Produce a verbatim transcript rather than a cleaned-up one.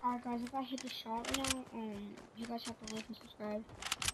Alright guys, if I hit the shot right now, um, you guys have to like and subscribe.